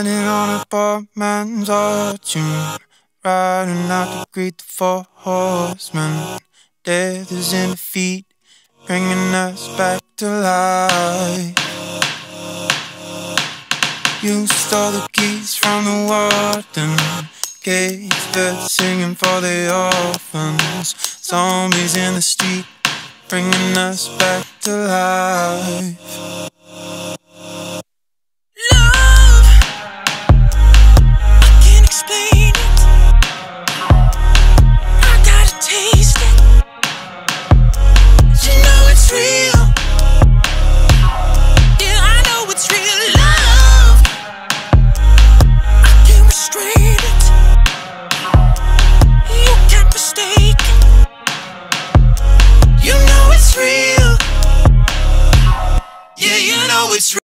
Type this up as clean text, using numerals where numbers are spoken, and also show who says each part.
Speaker 1: Standing on a poor man's fortune, riding out to greet the 4 horsemen. Death is in defeat, bringing us back to life. You stole the keys from the warden, caged birds singing for the orphans. Zombies in the street, bringing us back to life. It's real.